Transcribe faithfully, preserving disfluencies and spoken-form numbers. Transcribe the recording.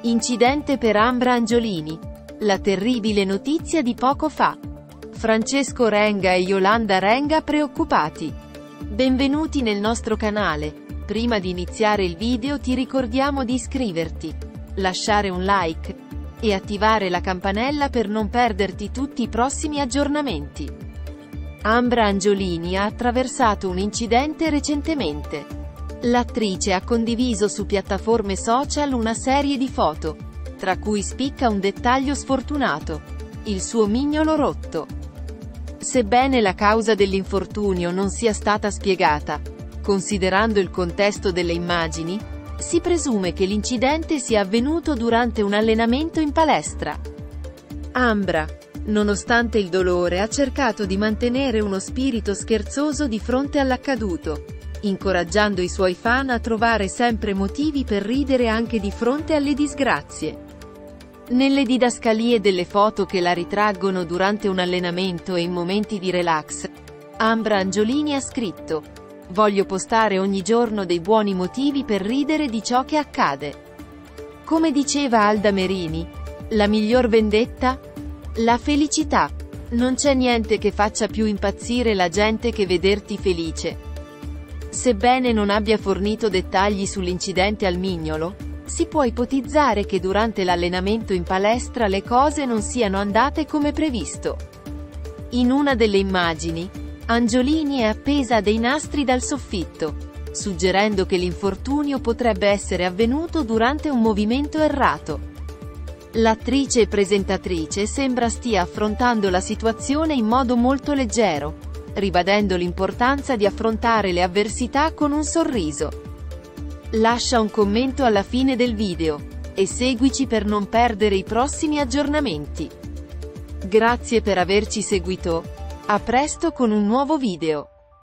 Incidente per Ambra Angiolini. La terribile notizia di poco fa. Francesco Renga e Yolanda Renga preoccupati. Benvenuti nel nostro canale. Prima di iniziare il video ti ricordiamo di iscriverti, lasciare un like e attivare la campanella per non perderti tutti i prossimi aggiornamenti. Ambra Angiolini ha attraversato un incidente recentemente. L'attrice ha condiviso su piattaforme social una serie di foto, tra cui spicca un dettaglio sfortunato: il suo mignolo rotto. Sebbene la causa dell'infortunio non sia stata spiegata, considerando il contesto delle immagini, si presume che l'incidente sia avvenuto durante un allenamento in palestra. Ambra, nonostante il dolore, ha cercato di mantenere uno spirito scherzoso di fronte all'accaduto, incoraggiando i suoi fan a trovare sempre motivi per ridere anche di fronte alle disgrazie. Nelle didascalie delle foto che la ritraggono durante un allenamento e in momenti di relax, Ambra Angiolini ha scritto: "Voglio postare ogni giorno dei buoni motivi per ridere di ciò che accade". Come diceva Alda Merini, la miglior vendetta? La felicità. Non c'è niente che faccia più impazzire la gente che vederti felice. Sebbene non abbia fornito dettagli sull'incidente al mignolo, si può ipotizzare che durante l'allenamento in palestra le cose non siano andate come previsto. In una delle immagini, Angiolini è appesa a dei nastri dal soffitto, suggerendo che l'infortunio potrebbe essere avvenuto durante un movimento errato. L'attrice e presentatrice sembra stia affrontando la situazione in modo molto leggero, ribadendo l'importanza di affrontare le avversità con un sorriso. Lascia un commento alla fine del video e seguici per non perdere i prossimi aggiornamenti. Grazie per averci seguito. A presto con un nuovo video.